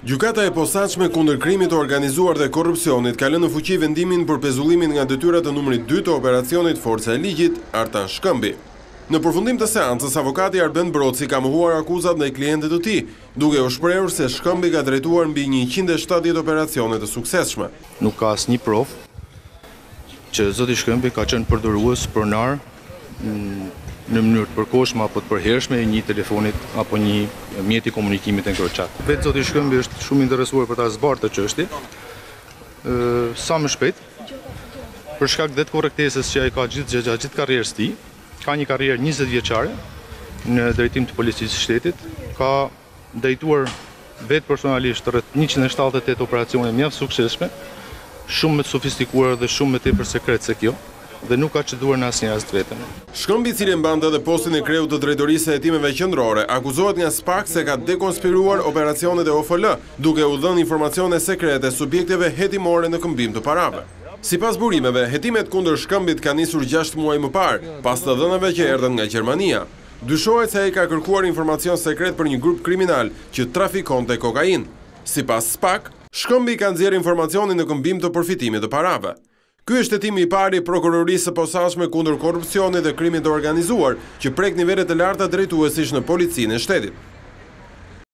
Gjykata e posaçme kundër krimit të organizuar dhe korrupsionit ka lënë në fuqi vendimin për pezullimin nga detyrat të numrit 2 të operacionit Forca e Ligjit, Artan Shkëmbi. Në përfundim të seancës, avokati Arben Broci ka mohuar akuzat ndaj klientët të tij, duke u shprehur se Shkëmbi ka drejtuar mbi 170 operacione të suksesshme. Nuk ka asnjë provë që zoti Shkëmbi ka qenë përdorues pronar në mënyrë të përkohshme apo të përhershme një telefonit apo një mjeti komunikimit e ngrohtë. Vetë zoti Shkëmbi është shumë interesuar për ta zbartë të çështje. Sa më shpejt, për shkak të korrektesës që ai ka gjatë karrierës së tij, ka një karrierë 20 vjeçare në drejtim të policisë së shtetit, ka drejtuar vetë personalisht rreth 178 operacione mjaft suksesshme, shumë më të sofistikuar dhe shumë më tepër sekret se kjo, dhe nuk ka çduar në asnjë rast vetëm. Shkëmbi, i cili mbante edhe postin e kreut të drejtorisë së hetimeve qendrore, akuzohet nga SPAK se ka dekonspiruar operacionet e OFL, duke u dhënë informacione sekrete subjekteve hetimore në këmbim të parave. Sipas burimeve, hetimet kundër Shkëmbit kanë nisur 6 muaj më parë, pas të dhënave që erdhën nga Gjermania. Dyshohet se ai ka kërkuar informacion sekret për një grup kriminal që trafikonte kokainë. Sipas SPAK, Shkëmbi ka nxjerrë informacionin në këmbim të përfitimit të parave. Ky është hetimi i parë i prokurorisë së posaçme kundër korrupsionit dhe krimit të organizuar, që prek nivelet e larta drejtuesish në policinë e shtetit.